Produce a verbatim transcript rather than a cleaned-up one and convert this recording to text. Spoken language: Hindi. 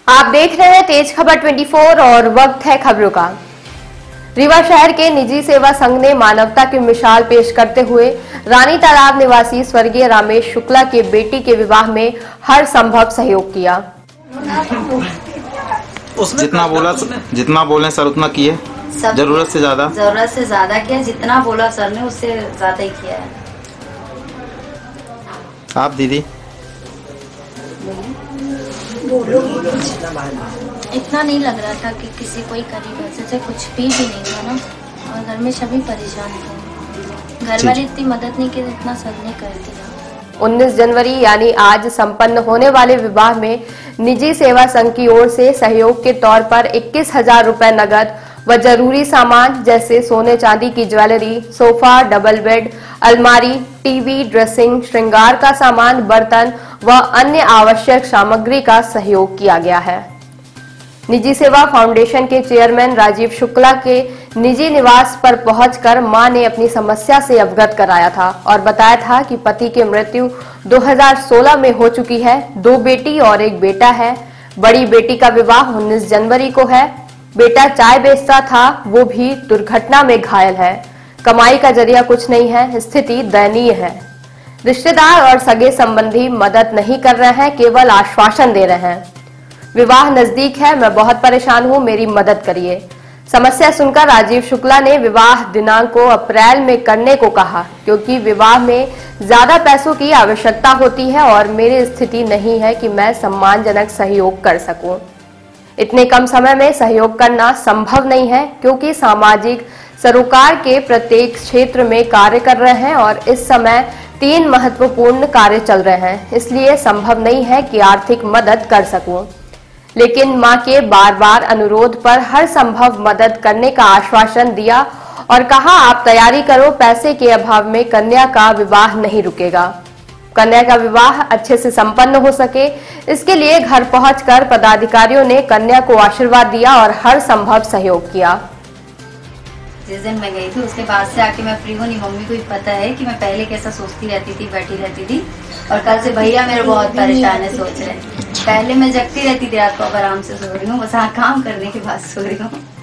आप देख रहे हैं तेज खबर चौबीस और वक्त है खबरों का। रीवा शहर के निजी सेवा संघ ने मानवता की मिसाल पेश करते हुए रानी तालाब निवासी स्वर्गीय रामेश शुक्ला के बेटी के विवाह में हर संभव सहयोग किया। जितना बोला जितना बोले सर उतना किए, जरूरत से ज्यादा जरूरत से ज्यादा किया। जितना बोला सर ने उससे ज्यादा ही किया है। आप दीदी इतना नहीं लग रहा था कि किसी कोई करीब ऐसे से कुछ भी भी नहीं था ना, और घर में सभी परेशान थे। घर वाले इतनी मदद नहीं की इतना सर ने कर दिया। उन्नीस जनवरी यानी आज संपन्न होने वाले विवाह में निजी सेवा संघ की ओर से सहयोग के तौर पर इक्कीस हजार रुपए नगद व जरूरी सामान जैसे सोने चांदी की ज्वेलरी, सोफा, डबल बेड, अलमारी, टीवी, ड्रेसिंग, श्रृंगार का सामान, बर्तन व अन्य आवश्यक सामग्री का सहयोग किया गया है। निजी सेवा फाउंडेशन के चेयरमैन राजीव शुक्ला के निजी निवास पर पहुंचकर मां ने अपनी समस्या से अवगत कराया था और बताया था कि पति की मृत्यु दो हज़ार सोलह में हो चुकी है। दो बेटी और एक बेटा है। बड़ी बेटी का विवाह उन्नीस जनवरी को है। बेटा चाय बेचता था, वो भी दुर्घटना में घायल है। कमाई का जरिया कुछ नहीं है। स्थिति दयनीय है। रिश्तेदार और सगे संबंधी मदद नहीं कर रहे हैं, केवल आश्वासन दे रहे हैं। विवाह नजदीक है, मैं बहुत परेशान हूं, मेरी मदद करिए। समस्या सुनकर राजीव शुक्ला ने विवाह दिनांक को अप्रैल में करने को कहा, क्योंकि विवाह में ज्यादा पैसों की आवश्यकता होती है और मेरी स्थिति नहीं है कि मैं सम्मानजनक सहयोग कर सकूं। इतने कम समय में सहयोग करना संभव नहीं है, क्योंकि सामाजिक सरोकार के प्रत्येक क्षेत्र में कार्य कर रहे हैं और इस समय तीन महत्वपूर्ण कार्य चल रहे हैं, इसलिए संभव नहीं है कि आर्थिक मदद कर सकूं। लेकिन मां के बार बार अनुरोध पर हर संभव मदद करने का आश्वासन दिया और कहा, आप तैयारी करो, पैसे के अभाव में कन्या का विवाह नहीं रुकेगा। कन्या का विवाह अच्छे से संपन्न हो सके, इसके लिए घर पहुंचकर पदाधिकारियों ने कन्या को आशीर्वाद दिया और हर संभव सहयोग किया। जिस दिन मैं गई थी उसके बाद से आके मैं फ्री हूँ। नहीं मम्मी को भी पता है कि मैं पहले कैसा सोचती रहती थी, बैठी रहती थी, और कल से भैया मेरे बहुत परेशान है, सोच रहे। पहले मैं जगती रहती थी रात को, अब आराम से सो रही हूँ, बस हाँ काम करने के बाद सो रही हूँ।